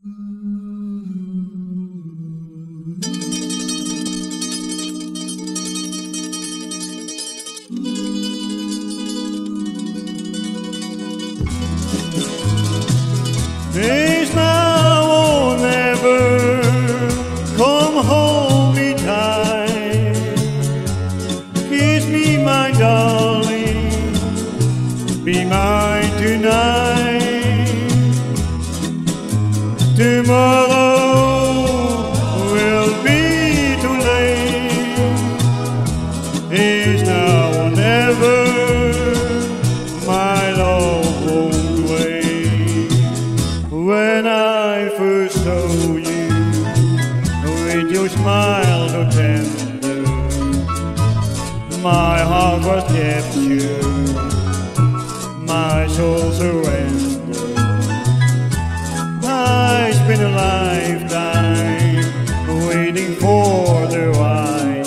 Please now or never, come hold me tight. Kiss me, my darling, be mine tonight. Tomorrow will be too late. It's now or never, my love won't wait. When I first saw you, with your smile so tender, my heart was captured, my soul surrendered. I spent a lifetime waiting for the right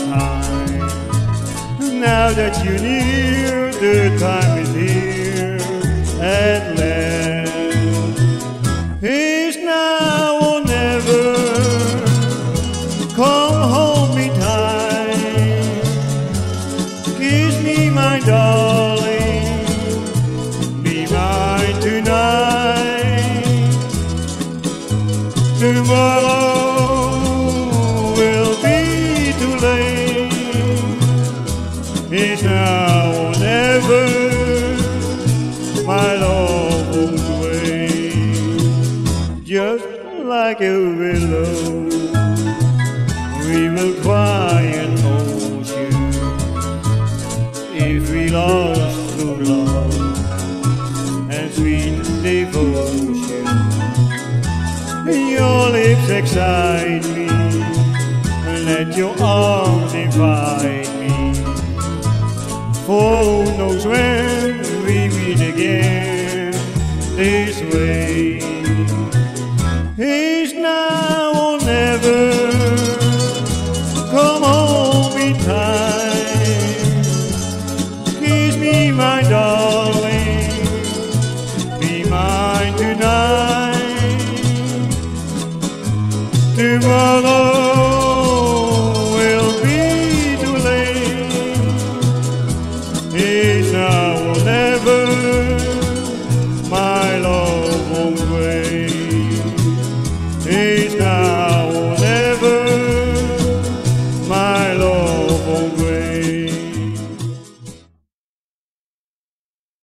time. Now that you're near, the time is here at last. It's now or never, come hold me tight. Kiss me, my darling, be mine tonight. Tomorrow will be too late. It's now or never, my love won't wait. Just like a willow, we will cry and hold you. If we lost true love and sweet devotion, your lips excite me, let your arms invite me. For who knows when we meet again this way. It's now or never, come hold me tight. Kiss me, my darling, be mine.